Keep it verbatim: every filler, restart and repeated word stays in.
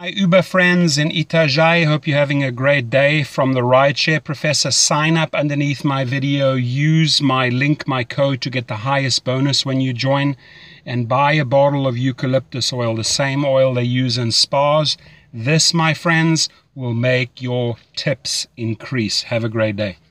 Hi Uber friends in Itajai, hope you're having a great day. From the Rideshare Professor, sign up underneath my video, use my link, my code to get the highest bonus when you join, and buy a bottle of eucalyptus oil, the same oil they use in spas. This, my friends, will make your tips increase. Have a great day.